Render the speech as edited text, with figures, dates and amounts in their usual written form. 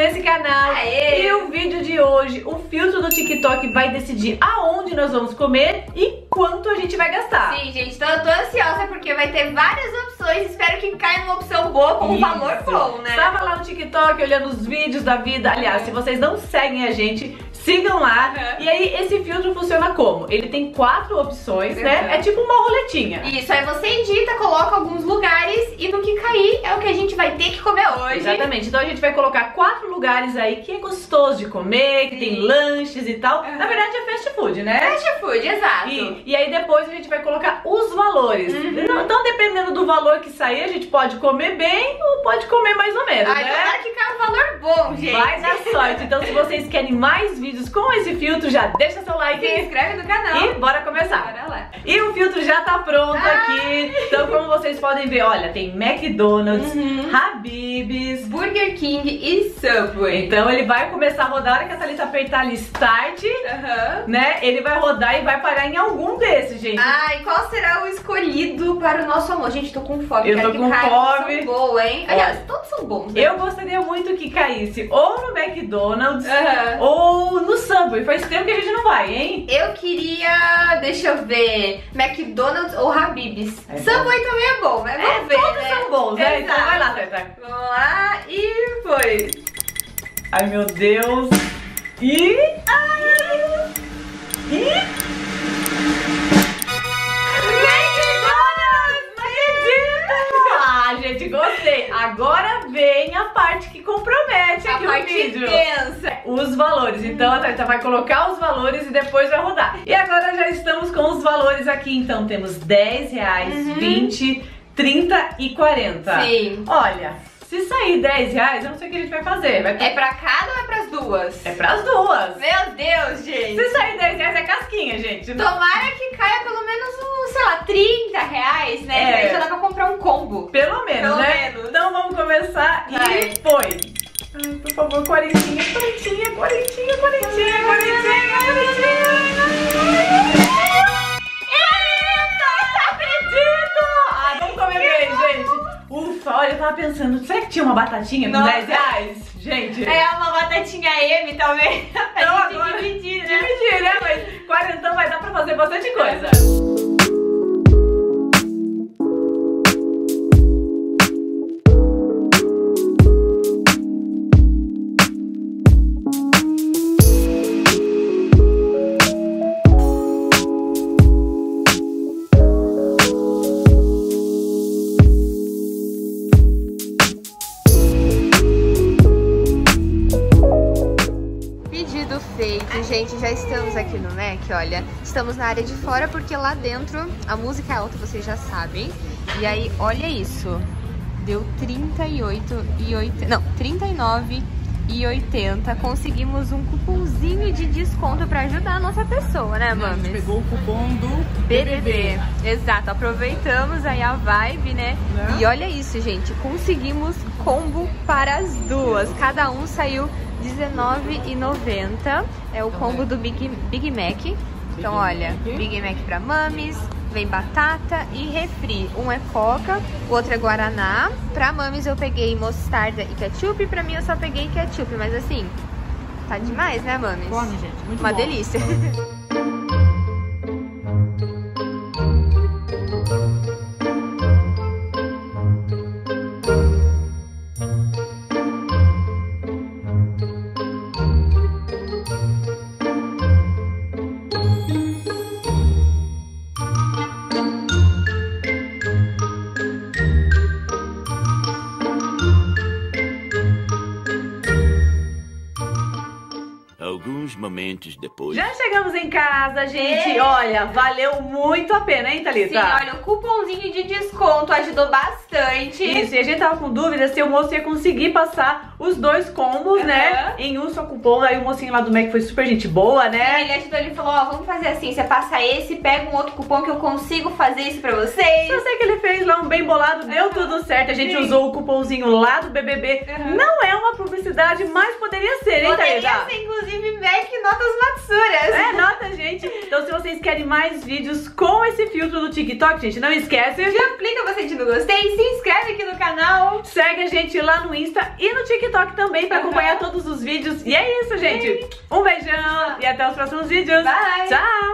nesse canal. Aê. E o vídeo de hoje, o filtro do TikTok vai decidir aonde nós vamos comer e quanto a gente vai gastar. Sim, gente, então eu tô ansiosa porque vai ter várias opções. Espero que caia uma opção boa com um valor bom, né? Tava lá no TikTok olhando os vídeos da vida. Aliás, se vocês não seguem a gente, sigam lá. E aí, esse filtro funciona como? Ele tem 4 opções, né? É tipo uma roletinha. Isso, aí você edita, coloca alguns lugares e no que cair é o que a gente vai ter que comer hoje. Exatamente, então a gente vai colocar 4 lugares aí que é gostoso de comer, que tem lanches e tal. Na verdade é fast food, né? Fast food, exato. E aí depois a gente vai colocar os valores. Então dependendo do valor que sair, a gente pode comer bem ou pode comer mais ou menos, Ai, né? tomara que caia um valor bom, gente. Vai dar sorte. Então se vocês querem mais vídeos com esse filtro, já deixa seu like. Se inscreve no canal. E bora começar. Bora lá. E o filtro já tá pronto aqui. Então como vocês podem ver, olha, tem McDonald's, Habib's, Burger King e Subway. então ele vai começar a rodar, a hora que a Thalita apertar ali Start, né? Ele vai rodar e vai parar em algum desses, gente. Ah, e qual será o escolhido para o nosso almoço? Gente, tô com fome. Eu tô com fome. São boa, hein? Aliás, todos são bons, né? Eu gostaria muito que caísse ou no McDonald's ou no Subway. Faz tempo que a gente não vai, hein? Eu queria, deixa eu ver, McDonald's ou Habib's. Subway também é bom, né? Vamos ver, todos né? são bons, né? Então Exato. vai lá, Thalita. Vamos lá e foi. Ai, meu Deus. E... Gente, gostei. Agora vem a parte que compromete aqui o vídeo. Tensa. Os valores. Então a Thalita vai colocar os valores e depois vai rodar. E agora já estamos com os valores aqui. Então temos 10 reais, 20, 30 e 40. Sim. Olha, se sair 10 reais, eu não sei o que a gente vai fazer. É pra cada ou é pras duas? É pras duas. Meu Deus, gente. Se sair 10 reais é casquinha, gente. Tomara que caia pelo menos sei lá, 30 reais, né? Que aí já dá pra comprar um combo. Pelo menos, Pelo né? menos. Então vamos começar e foi. Ai, por favor, 40, 40, 40, 40, 40, 40. Ah, vamos comer bem, gente. Ufa, olha, eu tava pensando, será que tinha uma batatinha com 10 reais? Gente. É uma batatinha M também. Então agora dividir, né? Dividir, né? Mas 40 vai dar pra fazer bastante coisa. Gente, já estamos aqui no Mac, olha, estamos na área de fora porque lá dentro a música é alta, vocês já sabem. E aí, olha isso, deu 39,80, conseguimos um cupomzinho de desconto pra ajudar a nossa pessoa, né, Mames? A gente pegou o cupom do BBB. Exato, aproveitamos aí a vibe, né? E olha isso, gente, conseguimos combo para as duas, cada um saiu R$19,90, é o combo do Big Mac. Então olha, Big Mac pra Mames, vem batata e refri. Um é coca, o outro é guaraná. Pra Mames eu peguei mostarda e ketchup, pra mim eu só peguei ketchup. Mas assim, tá demais, né, Mames? Come, gente, muito uma bom. delícia. Alguns momentos depois. Já chegamos em casa, gente. Olha, valeu muito a pena, hein, Thalita? Sim, olha, o cupomzinho de desconto ajudou bastante. Isso, e a gente tava com dúvida se o moço ia conseguir passar os dois combos, né, em um só cupom. Aí o mocinho lá do Mac foi super gente boa, né? Ele ajudou, ele falou, ó, vamos fazer assim, você passa esse, pega um outro cupom que eu consigo fazer isso pra vocês. Eu sei que ele fez lá um bem bolado, deu tudo certo. A gente usou o cupomzinho lá do BBB. Não é uma publicidade, mas poderia ser, hein, Thalita? Poderia ser, inclusive, Mac notas matsuras. É, nota, gente. Então se vocês querem mais vídeos com esse filtro do TikTok, gente, não esquece. Já clica bastante no gostei, se inscreve aqui no canal. Segue a gente lá no Insta e no TikTok também pra acompanhar todos os vídeos. E é isso, gente. Um beijão e até os próximos vídeos. Bye. Tchau.